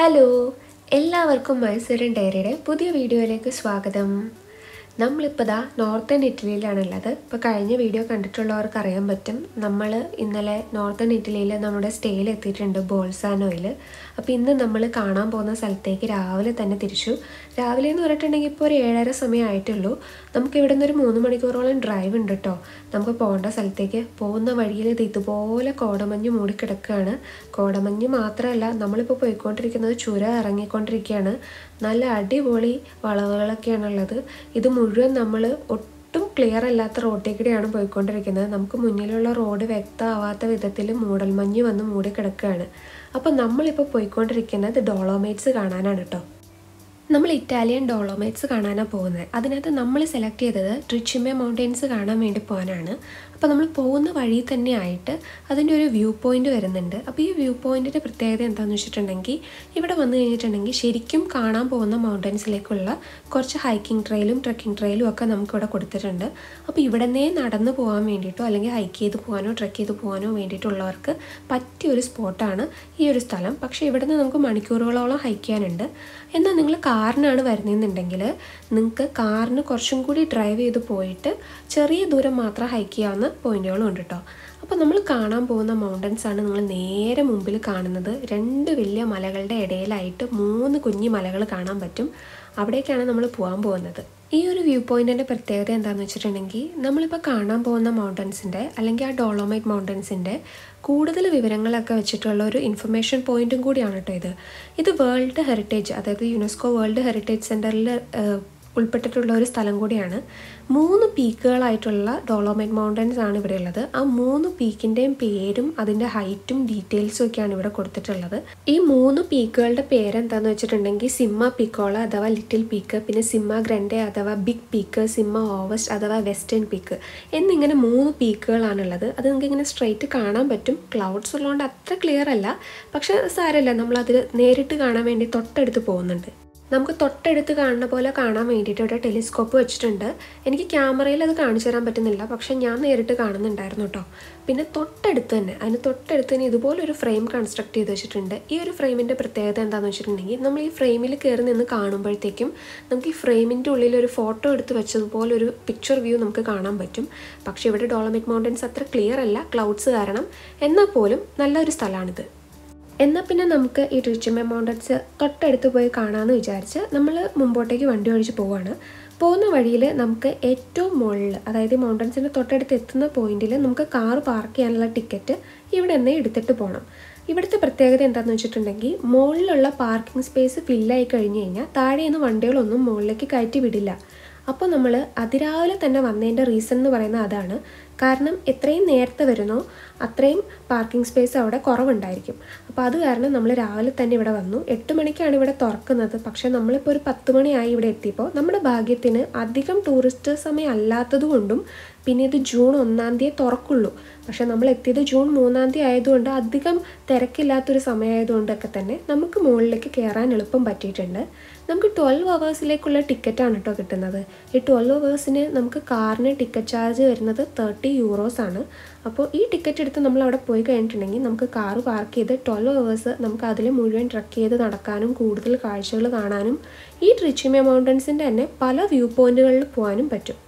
Hello എല്ലാവർക്കും മൈസൂരൻ ഡയറിയുടെ പുതിയ വീഡിയോയിലേക്ക് സ്വാഗതം. നമ്മളിപ്പോൾ ദാ നോർത്തേൺ ഇറ്റലിയിലാണുള്ളത്. ഇപ്പോൾ കഴിഞ്ഞ വീഡിയോ കണ്ടിട്ടുള്ളവർക്ക് അറിയാൻ പറ്റും, നമ്മൾ ഇന്നലെ നോർത്തേൺ ഇറ്റലിയിൽ നമ്മുടെ സ്റ്റേയിൽ എത്തിയിട്ടുണ്ട്, ബോൾസാനോയിൽ. അപ്പോൾ ഇന്ന് നമ്മൾ കാണാൻ പോകുന്ന സ്ഥലത്തേക്ക് രാവിലെ തന്നെ തിരിച്ചു. രാവിലെ എന്ന് പറഞ്ഞിട്ടുണ്ടെങ്കിൽ ഇപ്പോൾ ഒരു 7:30 സമയമായിട്ടുള്ളൂ. നമുക്ക് ഇവിടെ നിന്ന് ഒരു 3 മണിക്കൂറോളം ഡ്രൈവ് ഉണ്ട് കേട്ടോ നമുക്ക് പോകേണ്ട സ്ഥലത്തേക്ക്. പോകുന്ന വഴിയിൽ ഇത് ഇതുപോലെ കോടമഞ്ഞ് മൂടിക്കിടക്കുകയാണ്. കോടമഞ്ഞ് മാത്രമല്ല, നമ്മളിപ്പോൾ പോയിക്കൊണ്ടിരിക്കുന്നത് ചുരം ഇറങ്ങിക്കൊണ്ടിരിക്കുകയാണ്. നല്ല അടിപൊളി വളവുകളൊക്കെയാണുള്ളത്. ഇത് മുഴുവൻ നമ്മൾ ഒട്ടും ക്ലിയർ അല്ലാത്ത റോഡിൽ കൂടെയാണ് പോയിക്കൊണ്ടിരിക്കുന്നത്. നമുക്ക് മുന്നിലുള്ള റോഡ് വ്യക്തമാവാത്ത വിധത്തിൽ മൂടൽമഞ്ഞ് വന്ന് മൂടിക്കിടക്കുകയാണ്. അപ്പോൾ നമ്മളിപ്പോൾ പോയിക്കൊണ്ടിരിക്കുന്നത് ഡോളോമൈറ്റ്സ് കാണാനാണ് കേട്ടോ. നമ്മൾ ഇറ്റാലിയൻ ഡോളോമൈറ്റ്സ് കാണാനാണ് പോകുന്നത്. അതിനകത്ത് നമ്മൾ സെലക്ട് ചെയ്തത് ട്രിച്ചിമെ മൗണ്ടെയ്ൻസ് കാണാൻ വേണ്ടി പോകാനാണ്. അപ്പോൾ നമ്മൾ പോകുന്ന വഴി തന്നെ ആയിട്ട് അതിൻ്റെ ഒരു വ്യൂ പോയിൻ്റ് വരുന്നുണ്ട്. അപ്പോൾ ഈ വ്യൂ പോയിൻറ്റിൻ്റെ പ്രത്യേകത എന്താണെന്ന് വെച്ചിട്ടുണ്ടെങ്കിൽ, ഇവിടെ വന്നു കഴിഞ്ഞിട്ടുണ്ടെങ്കിൽ ശരിക്കും കാണാൻ പോകുന്ന മൗണ്ടൻസിലേക്കുള്ള കുറച്ച് ഹൈക്കിംഗ് ട്രെയിലും ട്രെക്കിംഗ് ട്രെയിലും ഒക്കെ നമുക്കിവിടെ കൊടുത്തിട്ടുണ്ട്. അപ്പോൾ ഇവിടെ നിന്നേ നടന്നു പോകാൻ വേണ്ടിയിട്ടോ അല്ലെങ്കിൽ ഹൈക്ക് ചെയ്ത് പോകാനോ ട്രെക്ക് ചെയ്ത് പോകാനോ വേണ്ടിയിട്ടുള്ളവർക്ക് പറ്റിയൊരു സ്പോട്ടാണ് ഈ ഒരു സ്ഥലം. പക്ഷേ ഇവിടെ നിന്ന് നമുക്ക് മണിക്കൂറുകളോളം ഹൈക്ക് ചെയ്യാനുണ്ട്. എന്നാൽ നിങ്ങൾ കാറിനാണ് വരുന്നതെന്നുണ്ടെങ്കിൽ നിങ്ങൾക്ക് കാറിന് കുറച്ചും കൂടി ഡ്രൈവ് ചെയ്ത് പോയിട്ട് ചെറിയ ദൂരം മാത്രം ഹൈക്ക് ചെയ്യാവുന്ന പോയിന്റുകളും ഉണ്ട് കേട്ടോ. അപ്പോൾ നമ്മൾ കാണാൻ പോകുന്ന മൗണ്ടൻസ് ആണ് നിങ്ങൾ നേരെ മുമ്പിൽ കാണുന്നത്. 2 വലിയ മലകളുടെ ഇടയിലായിട്ട് 3 കുഞ്ഞു മലകൾ കാണാൻ പറ്റും. അവിടേക്കാണ് നമ്മൾ പോകാൻ പോകുന്നത്. ഈ ഒരു വ്യൂ പോയിൻറ്റിൻ്റെ പ്രത്യേകത എന്താണെന്ന് വെച്ചിട്ടുണ്ടെങ്കിൽ, നമ്മളിപ്പോൾ കാണാൻ പോകുന്ന മൗണ്ടൻസിൻ്റെ അല്ലെങ്കിൽ ആ ഡോളോമൈറ്റ് മൗണ്ടൻസിൻ്റെ കൂടുതൽ വിവരങ്ങളൊക്കെ വെച്ചിട്ടുള്ള ഒരു ഇൻഫർമേഷൻ പോയിൻറ്റും കൂടിയാണ് കേട്ടോ ഇത് വേൾഡ് ഹെറിറ്റേജ്, അതായത് യുനെസ്കോ വേൾഡ് ഹെറിറ്റേജ് സെൻറ്ററിൽ ഉൾപ്പെട്ടിട്ടുള്ള ഒരു സ്ഥലം കൂടിയാണ്. 3 പീക്കുകളായിട്ടുള്ള ഡോളോമൈറ്റ് മൗണ്ടൻസ് ആണ് ഇവിടെ ഉള്ളത്. ആ 3 പീക്കിൻ്റെയും പേരും അതിൻ്റെ ഹൈറ്റും ഡീറ്റെയിൽസും ഒക്കെയാണ് ഇവിടെ കൊടുത്തിട്ടുള്ളത്. ഈ 3 പീക്കുകളുടെ പേരെന്താണെന്ന് വെച്ചിട്ടുണ്ടെങ്കിൽ, സിമ്മ പിക്കോള അഥവാ ലിറ്റിൽ പീക്ക്, പിന്നെ സിമ്മ ഗ്രൻഡെ അഥവാ ബിഗ് പീക്ക്, സിമ്മ ഓവസ്റ്റ് അഥവാ വെസ്റ്റേൺ പീക്ക് എന്നിങ്ങനെ 3 പീക്കുകളാണുള്ളത്. അത് നിങ്ങൾക്ക് ഇങ്ങനെ സ്ട്രെയിറ്റ് കാണാൻ പറ്റും. ക്ലൗഡ്സ് ഉള്ളതുകൊണ്ട് അത്ര ക്ലിയർ അല്ല, പക്ഷെ സാരമില്ല, നമ്മളതിൽ നേരിട്ട് കാണാൻ വേണ്ടി തൊട്ടടുത്ത് പോകുന്നുണ്ട്. നമുക്ക് തൊട്ടടുത്ത് കാണുന്ന പോലെ കാണാൻ വേണ്ടിയിട്ട് ഇവിടെ ടെലിസ്കോപ്പ് വെച്ചിട്ടുണ്ട്. എനിക്ക് ക്യാമറയിൽ അത് കാണിച്ചു തരാൻ പറ്റുന്നില്ല, പക്ഷെ ഞാൻ നേരിട്ട് കാണുന്നുണ്ടായിരുന്നു കേട്ടോ. പിന്നെ തൊട്ടടുത്ത് തന്നെ, അതിന് തൊട്ടടുത്ത് തന്നെ ഇതുപോലൊരു ഫ്രെയിം കൺസ്ട്രക്ട് ചെയ്ത് വെച്ചിട്ടുണ്ട്. ഈ ഒരു ഫ്രെയിമിൻ്റെ പ്രത്യേകത എന്താണെന്ന് വെച്ചിട്ടുണ്ടെങ്കിൽ, നമ്മൾ ഈ ഫ്രെയിമിൽ കയറി നിന്ന് കാണുമ്പോഴത്തേക്കും നമുക്ക് ഈ ഫ്രെയിമിൻ്റെ ഉള്ളിൽ ഒരു ഫോട്ടോ എടുത്ത് വെച്ചതുപോലെ ഒരു പിക്ചർ വ്യൂ നമുക്ക് കാണാൻ പറ്റും. പക്ഷേ ഇവിടെ ഡോളോമൈറ്റ് മൗണ്ടൻസ് അത്ര ക്ലിയർ അല്ല, ക്ലൗഡ്സ് കാരണം. എന്നാൽ പോലും നല്ലൊരു സ്ഥലമാണിത്. എന്നാൽ പിന്നെ നമുക്ക് ഈ ട്രിച്ചിമെ മൗണ്ടൻസ് തൊട്ടടുത്ത് പോയി കാണാമെന്ന് വിചാരിച്ച് നമ്മൾ മുമ്പോട്ടേക്ക് വണ്ടി ഓടിച്ച് പോവുകയാണ്. പോകുന്ന വഴിയിൽ നമുക്ക് ഏറ്റവും മുകളിൽ, അതായത് ഈ മൗണ്ടൻസിൻ്റെ തൊട്ടടുത്ത് എത്തുന്ന പോയിന്റിൽ നമുക്ക് കാർ പാർക്ക് ചെയ്യാനുള്ള ടിക്കറ്റ് ഇവിടെ നിന്ന് എടുത്തിട്ട് പോകണം. ഇവിടുത്തെ പ്രത്യേകത എന്താണെന്ന് വെച്ചിട്ടുണ്ടെങ്കിൽ, മുകളിലുള്ള പാർക്കിംഗ് സ്പേസ് ഫില്ലായി കഴിഞ്ഞ് കഴിഞ്ഞാൽ താഴെ നിന്ന് വണ്ടികളൊന്നും മുകളിലേക്ക് കയറ്റി വിടില്ല. അപ്പോൾ നമ്മൾ അതിരാവിലെ തന്നെ വന്നതിൻ്റെ റീസൺ എന്ന് പറയുന്നത് അതാണ്. കാരണം എത്രയും നേരത്തെ വരുന്നോ അത്രയും പാർക്കിംഗ് സ്പേസ് അവിടെ കുറവുണ്ടായിരിക്കും. അപ്പോൾ അത് കാരണം നമ്മൾ രാവിലെ തന്നെ ഇവിടെ വന്നു. 8 മണിക്കാണ് ഇവിടെ തുറക്കുന്നത്. പക്ഷേ നമ്മളിപ്പോൾ ഒരു 10 മണിയായി ഇവിടെ എത്തിയപ്പോൾ നമ്മുടെ ഭാഗ്യത്തിന് അധികം ടൂറിസ്റ്റ് സമയം അല്ലാത്തതുകൊണ്ടും പിന്നെ ഇത് ജൂൺ 1-ാം തീയതി തുറക്കുള്ളൂ. പക്ഷേ നമ്മൾ എത്തിയത് ജൂൺ 3-ാം തീയതി ആയതുകൊണ്ട് അധികം തിരക്കില്ലാത്തൊരു സമയമായതുകൊണ്ടൊക്കെ തന്നെ നമുക്ക് മുകളിലേക്ക് കയറാൻ എളുപ്പം പറ്റിയിട്ടുണ്ട്. നമുക്ക് 12 അവേഴ്സിലേക്കുള്ള ടിക്കറ്റാണ് കേട്ടോ കിട്ടുന്നത്. ഈ 12 അവേഴ്സിന് നമുക്ക് കാറിന് ടിക്കറ്റ് ചാർജ് വരുന്നത് 30 യൂറോസ് ആണ്. അപ്പോൾ ഈ ടിക്കറ്റ് എടുത്ത് നമ്മൾ അവിടെ പോയി കഴിഞ്ഞിട്ടുണ്ടെങ്കിൽ നമുക്ക് കാർ പാർക്ക് ചെയ്ത് 12 അവേഴ്സ് നമുക്ക് അതിൽ മുഴുവൻ ട്രക്ക് ചെയ്ത് നടക്കാനും കൂടുതൽ കാഴ്ചകൾ കാണാനും ഈ ട്രിച്ചിമെ മൗണ്ടൻസിൻ്റെ തന്നെ പല വ്യൂ പോയിൻറ്റുകളിൽ പോകാനും പറ്റും.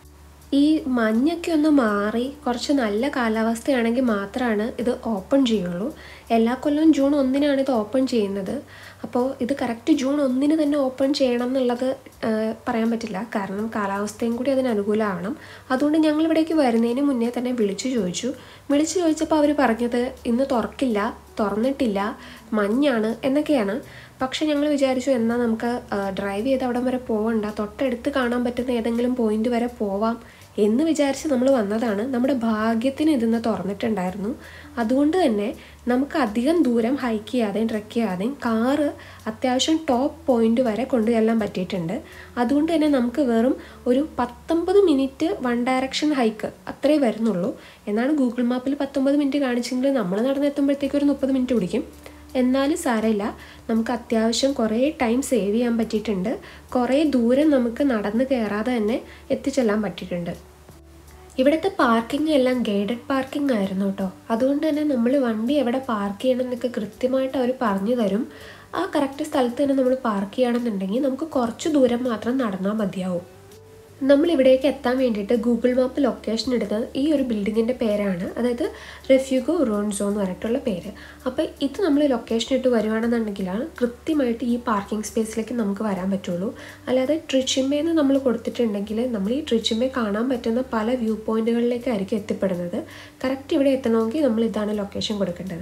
ഈ മഞ്ഞൊക്കെ ഒന്ന് മാറി കുറച്ച് നല്ല കാലാവസ്ഥയാണെങ്കിൽ മാത്രമാണ് ഇത് ഓപ്പൺ ചെയ്യുള്ളൂ. എല്ലാ കൊല്ലവും ജൂൺ 1-നാണ് ഇത് ഓപ്പൺ ചെയ്യുന്നത്. അപ്പോൾ ഇത് കറക്റ്റ് ജൂൺ 1-ന് തന്നെ ഓപ്പൺ ചെയ്യണം എന്നുള്ളത് പറയാൻ പറ്റില്ല, കാരണം കാലാവസ്ഥയും കൂടി അതിന് അനുകൂലമാവണം. അതുകൊണ്ട് ഞങ്ങൾ ഇവിടേക്ക് വരുന്നതിന് മുന്നേ തന്നെ വിളിച്ചു ചോദിച്ചപ്പോൾ അവർ പറഞ്ഞത് ഇന്ന് തുറക്കില്ല, തുറന്നിട്ടില്ല, മഞ്ഞാണ് എന്നൊക്കെയാണ്. പക്ഷെ ഞങ്ങൾ വിചാരിച്ചു എന്നാൽ നമുക്ക് ഡ്രൈവ് ചെയ്ത് അവിടം വരെ പോകണ്ട, തൊട്ടടുത്ത് കാണാൻ പറ്റുന്ന ഏതെങ്കിലും പോയിന്റ് വരെ പോവാം എന്ന് വിചാരിച്ച് നമ്മൾ വന്നതാണ്. നമ്മുടെ ഭാഗ്യത്തിന് ഇതിന്ന് തുറന്നിട്ടുണ്ടായിരുന്നു. അതുകൊണ്ട് തന്നെ നമുക്ക് അധികം ദൂരം ഹൈക്ക് ചെയ്യാതെയും ട്രെക്ക് ചെയ്യാതെയും കാറ് അത്യാവശ്യം ടോപ്പ് പോയിന്റ് വരെ കൊണ്ടുചെല്ലാൻ പറ്റിയിട്ടുണ്ട്. അതുകൊണ്ട് തന്നെ നമുക്ക് വെറും ഒരു 19 മിനിറ്റ് വൺ ഡയറക്ഷൻ ഹൈക്ക് അത്രേ വരുന്നുള്ളൂ. എന്നാണ് ഗൂഗിൾ മാപ്പിൽ 19 മിനിറ്റ് കാണിച്ചെങ്കിൽ നമ്മൾ നടന്നെത്തുമ്പോഴത്തേക്ക് ഒരു 30 മിനിറ്റ് പിടിക്കും. എന്നാലും സാരമില്ല, നമുക്ക് അത്യാവശ്യം കുറേ ടൈം സേവ് ചെയ്യാൻ പറ്റിയിട്ടുണ്ട്. കുറേ ദൂരം നമുക്ക് നടന്ന് കയറാതെ തന്നെ എത്തിച്ചെല്ലാൻ പറ്റിയിട്ടുണ്ട്. ഇവിടുത്തെ പാർക്കിംഗ് എല്ലാം ഗൈഡഡ് പാർക്കിംഗ് ആയിരുന്നു കേട്ടോ. അതുകൊണ്ട് തന്നെ നമ്മൾ വണ്ടി എവിടെ പാർക്ക് ചെയ്യണം എന്നൊക്കെ കൃത്യമായിട്ട് അവർ പറഞ്ഞു തരും. ആ കറക്റ്റ് സ്ഥലത്ത് തന്നെ നമ്മൾ പാർക്ക് ചെയ്യുകയാണെന്നുണ്ടെങ്കിൽ നമുക്ക് കുറച്ച് ദൂരം മാത്രം നടന്നാൽ മതിയാവും. നമ്മളിവിടേക്ക് എത്താൻ വേണ്ടിയിട്ട് ഗൂഗിൾ മാപ്പ് ലൊക്കേഷൻ എടുത്തത് ഈ ഒരു ബിൽഡിങ്ങിൻ്റെ പേരാണ്, അതായത് റെഫ്യൂഗോ റോൺസോ എന്ന് പറഞ്ഞിട്ടുള്ള പേര്. അപ്പോൾ ഇത് നമ്മൾ ലൊക്കേഷൻ ഇട്ട് വരുവാണെന്നുണ്ടെങ്കിലാണ് കൃത്യമായിട്ട് ഈ പാർക്കിംഗ് സ്പേസിലേക്ക് നമുക്ക് വരാൻ പറ്റുള്ളൂ. അല്ലാതെ ട്രിച്ചിമ്മേന്ന് നമ്മൾ കൊടുത്തിട്ടുണ്ടെങ്കിൽ നമ്മൾ ഈ ട്രിച്ചിമ്മെ കാണാൻ പറ്റുന്ന പല വ്യൂ പോയിന്റുകളിലേക്കായിരിക്കും എത്തിപ്പെടുന്നത്. കറക്റ്റ് ഇവിടെ എത്തണമെങ്കിൽ നമ്മൾ ഇതാണ് ലൊക്കേഷൻ കൊടുക്കേണ്ടത്.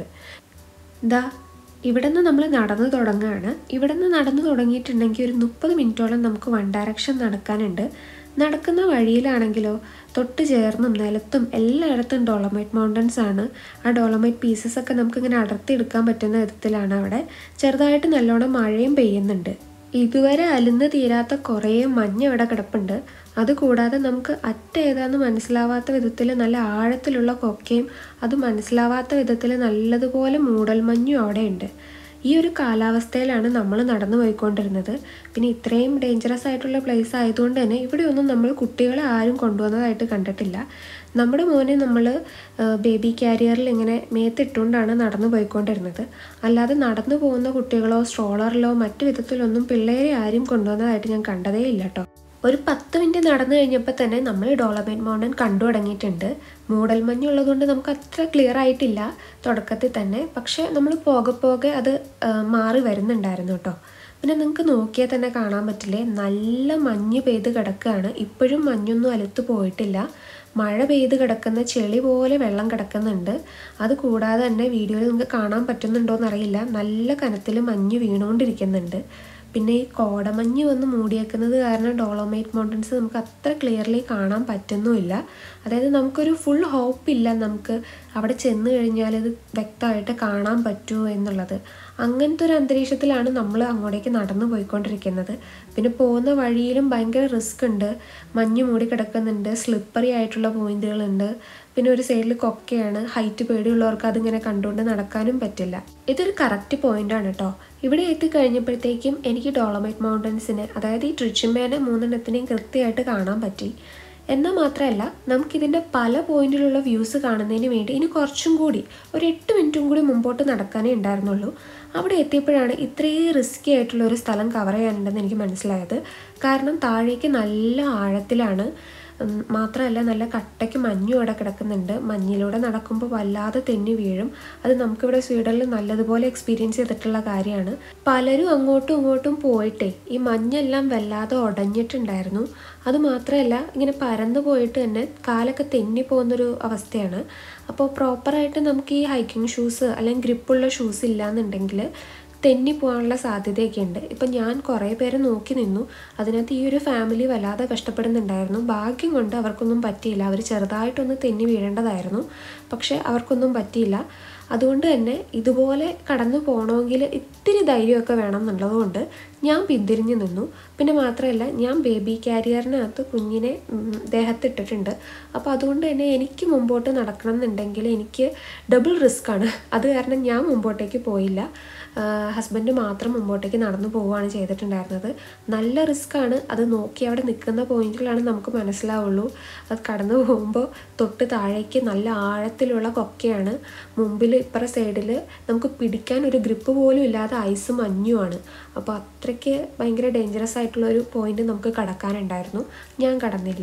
ഇവിടെ നിന്ന് നമ്മൾ നടന്നു തുടങ്ങുകയാണ്. ഇവിടെ നിന്ന് നടന്നു തുടങ്ങിയിട്ടുണ്ടെങ്കിൽ ഒരു 30 മിനിറ്റോളം നമുക്ക് വൺ ഡയറക്ഷൻ നടക്കാനുണ്ട്. നടക്കുന്ന വഴിയിലാണെങ്കിലോ തൊട്ട് ചേർന്നും നിലത്തും എല്ലായിടത്തും ഡോളമൈറ്റ് മൗണ്ടൻസ് ആണ്. ആ ഡോളമൈറ്റ് പീസസ് ഒക്കെ നമുക്കിങ്ങനെ അടർത്തിയെടുക്കാൻ പറ്റുന്ന വിധത്തിലാണ്. അവിടെ ചെറുതായിട്ട് നല്ലോണം മഴയും പെയ്യുന്നുണ്ട്. ഇതുവരെ അലിന്ന് തീരാത്ത കുറേ മഞ്ഞ് ഇവിടെ കിടപ്പുണ്ട്. അതുകൂടാതെ നമുക്ക് ഏതാന്ന് മനസ്സിലാവാത്ത വിധത്തിൽ നല്ല ആഴത്തിലുള്ള കൊക്കയും അത് മനസ്സിലാവാത്ത വിധത്തിൽ നല്ലതുപോലെ മൂടൽമഞ്ഞും അവിടെ ഉണ്ട്. ഈ ഒരു കാലാവസ്ഥയിലാണ് നമ്മൾ നടന്നു പോയിക്കൊണ്ടിരുന്നത്. പിന്നെ ഇത്രയും ഡേഞ്ചറസ് ആയിട്ടുള്ള പ്ലേസ് ആയതുകൊണ്ട് തന്നെ ഇവിടെയൊന്നും നമ്മൾ കുട്ടികളെ ആരും കൊണ്ടുവന്നതായിട്ട് കണ്ടിട്ടില്ല. നമ്മുടെ മോനെ നമ്മൾ ബേബി ക്യാരിയറിൽ ഇങ്ങനെ മേത്തിട്ടുകൊണ്ടാണ് നടന്നു പോയിക്കൊണ്ടിരുന്നത്. അല്ലാതെ നടന്നു പോകുന്ന കുട്ടികളോ സ്ട്രോളറിലോ മറ്റു വിധത്തിലൊന്നും പിള്ളേരെ ആരും കൊണ്ടുവന്നതായിട്ട് ഞാൻ കണ്ടതേ ഇല്ല കേട്ടോ. ഒരു 10 മിനിറ്റ് നടന്നു കഴിഞ്ഞപ്പോൾ തന്നെ നമ്മൾ ഡോളമൈറ്റ് മൗണ്ടൻ കണ്ടു തുടങ്ങിയിട്ടുണ്ട്. മൂടൽമഞ്ഞുള്ളതുകൊണ്ട് നമുക്ക് അത്ര ക്ലിയർ ആയിട്ടില്ല തുടക്കത്തിൽ തന്നെ, പക്ഷേ നമ്മൾ പോകെ അത് മാറി വരുന്നുണ്ടായിരുന്നു കേട്ടോ. പിന്നെ നിങ്ങൾക്ക് നോക്കിയാൽ തന്നെ കാണാൻ പറ്റില്ലേ, നല്ല മഞ്ഞ് പെയ്ത് കിടക്കുകയാണ്. ഇപ്പോഴും മഞ്ഞൊന്നും അലുത്ത് പോയിട്ടില്ല. മഴ പെയ്ത് കിടക്കുന്ന ചെളി പോലെ വെള്ളം കിടക്കുന്നുണ്ട്. അതുകൂടാതെ തന്നെ വീഡിയോയിൽ നിങ്ങൾക്ക് കാണാൻ പറ്റുന്നുണ്ടോ എന്നറിയില്ല, നല്ല കനത്തിൽ മഞ്ഞ് വീണുകൊണ്ടിരിക്കുന്നുണ്ട്. പിന്നെ ഈ കോടമഞ്ഞ് വന്ന് മൂടിയേക്കുന്നത് കാരണം ഡോളമൈറ്റ് മൗണ്ടൻസ് നമുക്ക് അത്ര ക്ലിയർലി കാണാൻ പറ്റുന്നുമില്ല. അതായത് നമുക്കൊരു ഫുൾ ഹോപ്പില്ല നമുക്ക് അവിടെ ചെന്ന് കഴിഞ്ഞാൽ ഇത് വ്യക്തമായിട്ട് കാണാൻ പറ്റുമോ എന്നുള്ളത്. അങ്ങനത്തെ ഒരു അന്തരീക്ഷത്തിലാണ് നമ്മൾ അങ്ങോട്ടേക്ക് നടന്നു പോയിക്കൊണ്ടിരിക്കുന്നത്. പിന്നെ പോകുന്ന വഴിയിലും ഭയങ്കര റിസ്ക് ഉണ്ട്. മഞ്ഞ് മൂടി കിടക്കുന്നുണ്ട്, സ്ലിപ്പറി ആയിട്ടുള്ള പോയിന്റുകളുണ്ട്. പിന്നെ ഒരു സൈഡിൽ കൊക്കയാണ്. ഹൈറ്റ് പേടിയുള്ളവർക്ക് അതിങ്ങനെ കണ്ടുകൊണ്ട് നടക്കാനും പറ്റില്ല. ഇതൊരു കറക്റ്റ് പോയിന്റാണ് കേട്ടോ. ഇവിടെ എത്തിക്കഴിഞ്ഞപ്പോഴത്തേക്കും എനിക്ക് ഡോളമൈറ്റ് മൗണ്ടൻസിനെ, അതായത് ഈ ട്രിച്ചിമ്മേനെ 3 കൃത്യമായിട്ട് കാണാൻ പറ്റി. എന്നാൽ മാത്രമല്ല നമുക്കിതിൻ്റെ പല പോയിന്റിലുള്ള വ്യൂസ് കാണുന്നതിന് വേണ്ടി ഇനി കുറച്ചും കൂടി ഒരു 8 മിനിറ്റും കൂടി മുമ്പോട്ട് നടക്കാനേ ഉണ്ടായിരുന്നുള്ളൂ. അവിടെ എത്തിയപ്പോഴാണ് ഇത്രയും റിസ്ക്കി ആയിട്ടുള്ള ഒരു സ്ഥലം കവർ ചെയ്യാനുണ്ടെന്ന് എനിക്ക് മനസ്സിലായത്. കാരണം താഴേക്ക് നല്ല ആഴത്തിലാണ്, മാത്രമല്ല നല്ല കട്ടയ്ക്ക് മഞ്ഞും അവിടെ കിടക്കുന്നുണ്ട്. മഞ്ഞിലൂടെ നടക്കുമ്പോൾ വല്ലാതെ തെന്നി വീഴും. അത് നമുക്കിവിടെ സ്വീഡനിൽ നല്ലതുപോലെ എക്സ്പീരിയൻസ് ചെയ്തിട്ടുള്ള കാര്യമാണ്. പലരും അങ്ങോട്ടും ഇങ്ങോട്ടും പോയിട്ടേ ഈ മഞ്ഞെല്ലാം വല്ലാതെ ഉടഞ്ഞിട്ടുണ്ടായിരുന്നു. അതുമാത്രമല്ല ഇങ്ങനെ പരന്നു പോയിട്ട് തന്നെ കാലൊക്കെ തെന്നി പോകുന്നൊരു അവസ്ഥയാണ്. അപ്പോൾ പ്രോപ്പറായിട്ട് നമുക്ക് ഈ ഹൈക്കിംഗ് ഷൂസ് അല്ലെങ്കിൽ ഗ്രിപ്പുള്ള ഷൂസ് ഇല്ലയെന്നുണ്ടെങ്കിൽ തെന്നി പോകാനുള്ള സാധ്യതയൊക്കെ ഉണ്ട്. ഇപ്പം ഞാൻ കുറേ പേരെ നോക്കി നിന്നു. അതിനകത്ത് ഈ ഒരു ഫാമിലി വല്ലാതെ കഷ്ടപ്പെടുന്നുണ്ടായിരുന്നു. ഭാഗ്യം കൊണ്ട് അവർക്കൊന്നും പറ്റിയില്ല. അവർ ചെറുതായിട്ടൊന്ന് തെന്നി വീഴേണ്ടതായിരുന്നു, പക്ഷേ അവർക്കൊന്നും പറ്റിയില്ല. അതുകൊണ്ട് തന്നെ ഇതുപോലെ കടന്നു പോകണമെങ്കിൽ ഇത്തിരി ധൈര്യമൊക്കെ വേണം എന്നുള്ളതുകൊണ്ട് ഞാൻ പിന്തിരിഞ്ഞ് നിന്നു. പിന്നെ മാത്രമല്ല ഞാൻ ബേബി ക്യാരിയറിനകത്ത് കുഞ്ഞിനെ ദേഹത്തിട്ടിട്ടുണ്ട്. അപ്പോൾ അതുകൊണ്ട് തന്നെ എനിക്ക് മുമ്പോട്ട് നടക്കണം എന്നുണ്ടെങ്കിൽ എനിക്ക് ഡബിൾ റിസ്ക്കാണ്. അത് കാരണം ഞാൻ മുമ്പോട്ടേക്ക് പോയില്ല. ഹസ്ബൻഡ് മാത്രം മുമ്പോട്ടേക്ക് നടന്നു പോവുകയാണ് ചെയ്തിട്ടുണ്ടായിരുന്നത്. നല്ല റിസ്ക്കാണ്. അത് നോക്കി അവിടെ നിൽക്കുന്ന പോയിന്റിലാണ് നമുക്ക് മനസ്സിലാവുള്ളൂ. അത് കടന്നു പോകുമ്പോൾ തൊട്ട് താഴേക്ക് നല്ല ആഴത്തിലുള്ള കൊക്കയാണ്. മുമ്പിൽ ഇപ്പുറ സൈഡിൽ നമുക്ക് പിടിക്കാൻ ഒരു ഗ്രിപ്പ് പോലും ഇല്ലാതെ ഐസും മഞ്ഞുമാണ്. അപ്പോൾ അത്രയ്ക്ക് ഭയങ്കര ഡേഞ്ചറസ് ആയിട്ടുള്ളൊരു പോയിന്റ് നമുക്ക് കടക്കാനുണ്ടായിരുന്നു. ഞാൻ കടന്നില്ല.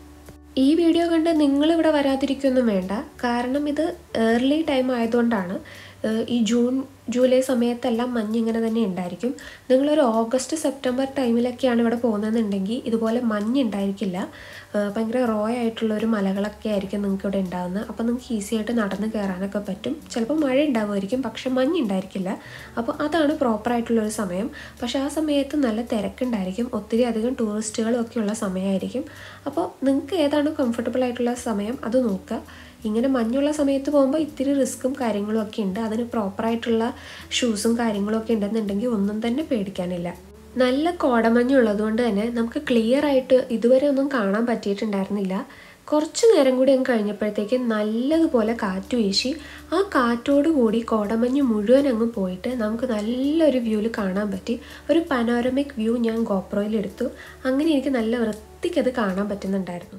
ഈ വീഡിയോ കണ്ട് നിങ്ങളിവിടെ വരാതിരിക്കൊന്നും വേണ്ട. കാരണം ഇത് ഏർലി ടൈം ആയതുകൊണ്ടാണ്. ഈ ജൂലൈ സമയത്തെല്ലാം മഞ്ഞിങ്ങനെ തന്നെ ഉണ്ടായിരിക്കും. നിങ്ങളൊരു ഓഗസ്റ്റ് സെപ്റ്റംബർ ടൈമിലൊക്കെയാണ് ഇവിടെ പോകുന്നതെന്നുണ്ടെങ്കിൽ ഇതുപോലെ മഞ്ഞുണ്ടായിരിക്കില്ല. ഭയങ്കര റോ ആയിട്ടുള്ളൊരു മലകളൊക്കെ ആയിരിക്കും നിങ്ങൾക്ക് ഇവിടെ ഉണ്ടാകുന്നത്. അപ്പോൾ നിങ്ങൾക്ക് ഈസി ആയിട്ട് നടന്ന് കയറാനൊക്കെ പറ്റും. ചിലപ്പോൾ മഴ ഉണ്ടാവുമായിരിക്കും, പക്ഷെ മഞ്ഞുണ്ടായിരിക്കില്ല. അപ്പോൾ അതാണ് പ്രോപ്പറായിട്ടുള്ളൊരു സമയം. പക്ഷേ ആ സമയത്ത് നല്ല തിരക്കുണ്ടായിരിക്കും. ഒത്തിരി അധികം ടൂറിസ്റ്റുകളും ഒക്കെയുള്ള സമയമായിരിക്കും. അപ്പോൾ നിങ്ങൾക്ക് ഏതാണ് കംഫർട്ടബിൾ ആയിട്ടുള്ള സമയം അത് നോക്കുക. ഇങ്ങനെ മഞ്ഞുള്ള സമയത്ത് പോകുമ്പോൾ ഇത്തിരി റിസ്ക്കും കാര്യങ്ങളും ഒക്കെ ഉണ്ട്. അതിന് പ്രോപ്പറായിട്ടുള്ള ഷൂസും കാര്യങ്ങളും ഒക്കെ ഉണ്ടെന്നുണ്ടെങ്കിൽ ഒന്നും തന്നെ പേടിക്കാനില്ല. നല്ല കോടമഞ്ഞുള്ളത് കൊണ്ട് തന്നെ നമുക്ക് ക്ലിയർ ആയിട്ട് ഇതുവരെ ഒന്നും കാണാൻ പറ്റിയിട്ടുണ്ടായിരുന്നില്ല. കുറച്ച് നേരം കൂടി അങ്ങ് കഴിഞ്ഞപ്പോഴത്തേക്ക് നല്ലതുപോലെ കാറ്റ് വീശി ആ കാറ്റോട് കൂടി കോടമഞ്ഞ് മുഴുവൻ അങ്ങ് പോയിട്ട് നമുക്ക് നല്ലൊരു വ്യൂവിൽ കാണാൻ പറ്റി. ഒരു പനോരമിക് വ്യൂ ഞാൻ ഗോപ്രോയിൽ എടുത്തു. അങ്ങനെ എനിക്ക് നല്ല വൃത്തിക്കത് കാണാൻ പറ്റുന്നുണ്ടായിരുന്നു.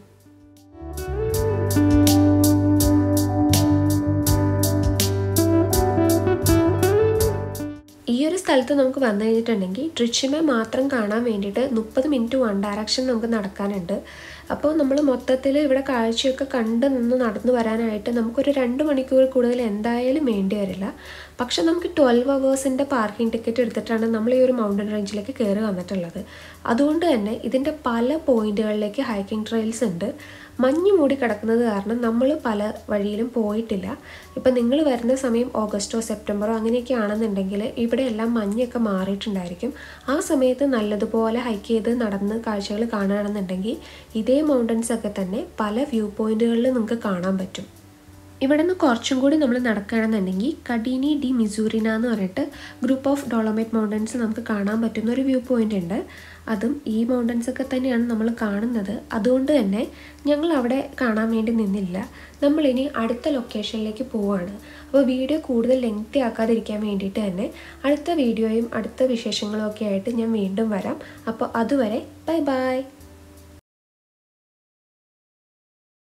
സ്ഥലത്ത് നമുക്ക് വന്നു കഴിഞ്ഞിട്ടുണ്ടെങ്കിൽ ട്രിച്ചിമെ മാത്രം കാണാൻ വേണ്ടിയിട്ട് 30 മിനിറ്റ് വൺ ഡയറക്ഷൻ നമുക്ക് നടക്കാനുണ്ട്. അപ്പോൾ നമ്മൾ മൊത്തത്തിൽ ഇവിടെ കാഴ്ചയൊക്കെ കണ്ട് നിന്ന് നടന്നു വരാനായിട്ട് നമുക്കൊരു 2 മണിക്കൂർ കൂടുതൽ എന്തായാലും വേണ്ടി വരില്ല. പക്ഷെ നമുക്ക് 12 അവേഴ്സിൻ്റെ പാർക്കിംഗ് ടിക്കറ്റ് എടുത്തിട്ടാണ് നമ്മൾ ഈ ഒരു മൗണ്ടൻ റേഞ്ചിലേക്ക് കയറി വന്നിട്ടുള്ളത്. അതുകൊണ്ട് തന്നെ ഇതിൻ്റെ പല പോയിന്റുകളിലേക്ക് ഹൈക്കിംഗ് ട്രെയിൽസ് ഉണ്ട്. മഞ്ഞ് മൂടി കിടക്കുന്നത് കാരണം നമ്മൾ പല വഴിയിലും പോയിട്ടില്ല. ഇപ്പം നിങ്ങൾ വരുന്ന സമയം ഓഗസ്റ്റോ സെപ്റ്റംബറോ അങ്ങനെയൊക്കെ ആണെന്നുണ്ടെങ്കിൽ ഇവിടെ എല്ലാം മഞ്ഞൊക്കെ മാറിയിട്ടുണ്ടായിരിക്കും. ആ സമയത്ത് നല്ലതുപോലെ ഹൈക്ക് ചെയ്ത് നടന്ന് കാഴ്ചകൾ കാണുകയാണെന്നുണ്ടെങ്കിൽ ഇതേ മൗണ്ടൻസ് ഒക്കെ തന്നെ പല വ്യൂ പോയിന്റുകളിൽ നിങ്ങൾക്ക് കാണാൻ പറ്റും. ഇവിടെ നിന്ന് കുറച്ചും കൂടി നമ്മൾ നടക്കുകയാണെന്നുണ്ടെങ്കിൽ കഡീനി ഡി മിസൂറിന എന്ന് പറഞ്ഞിട്ട് ഗ്രൂപ്പ് ഓഫ് ഡോളോമൈറ്റ് മൗണ്ടൻസ് നമുക്ക് കാണാൻ പറ്റുന്ന ഒരു വ്യൂ പോയിൻ്റ് ഉണ്ട്. അതും ഈ മൗണ്ടൻസ് ഒക്കെ തന്നെയാണ് നമ്മൾ കാണുന്നത്. അതുകൊണ്ട് തന്നെ ഞങ്ങൾ അവിടെ കാണാൻ വേണ്ടി നിന്നില്ല. നമ്മളിനി അടുത്ത ലൊക്കേഷനിലേക്ക് പോവുകയാണ്. അപ്പോൾ വീഡിയോ കൂടുതൽ ലെങ്തി ആക്കാതിരിക്കാൻ വേണ്ടിയിട്ട് തന്നെ അടുത്ത വീഡിയോയും അടുത്ത വിശേഷങ്ങളും ഒക്കെ ആയിട്ട് ഞാൻ വീണ്ടും വരാം. അപ്പോൾ അതുവരെ ബൈ ബൈ.